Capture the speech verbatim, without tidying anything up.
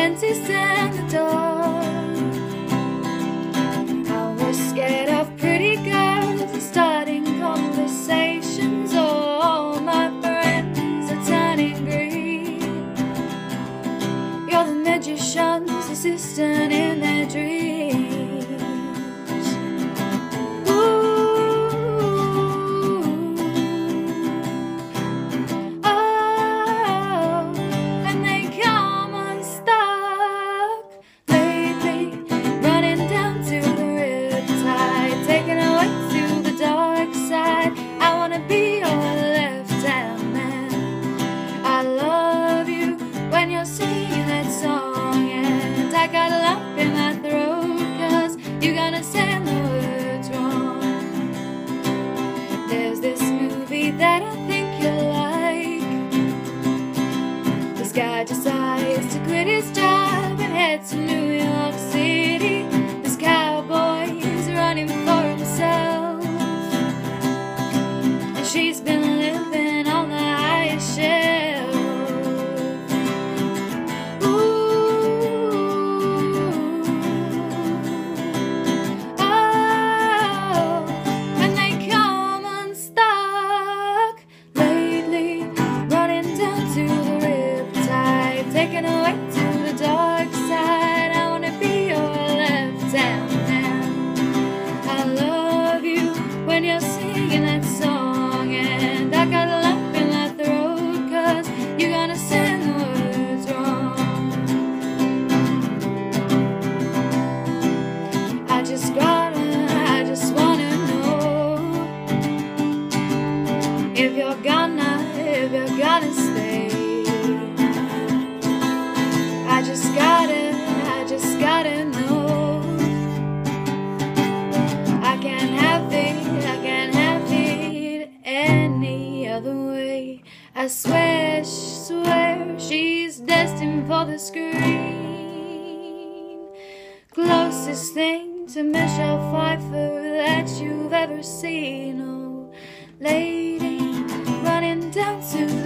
dentist and the dog. I was scared of pretty girls and starting conversations. All my friends are turning green. You're the magician's assistant in their dreams. Be your left-hand man. I love you when you're singing that song, and I got a lump in my throat 'cause you're gonna say the words wrong. There's this movie that I think you'll like. This guy decides to quit his job and head to New York City. This cowboy's running for himself. She's been living on the highest shelf. Ooh, oh, and they come unstuck lately, running down to the riptide, taking away to the dark side. I wanna be your left-hand man. I love you when you're singing that song. And I got a lump in my throat 'cause you're gonna say the words wrong. I just gotta, I just wanna know if you're gonna, if you're gonna stay. I just gotta, I just gotta know. I can't have it, I can't have it any other way. I swear, swear she's destined for the screen. Closest thing to Michelle Pfeiffer that you've ever seen. Oh, lady, running down to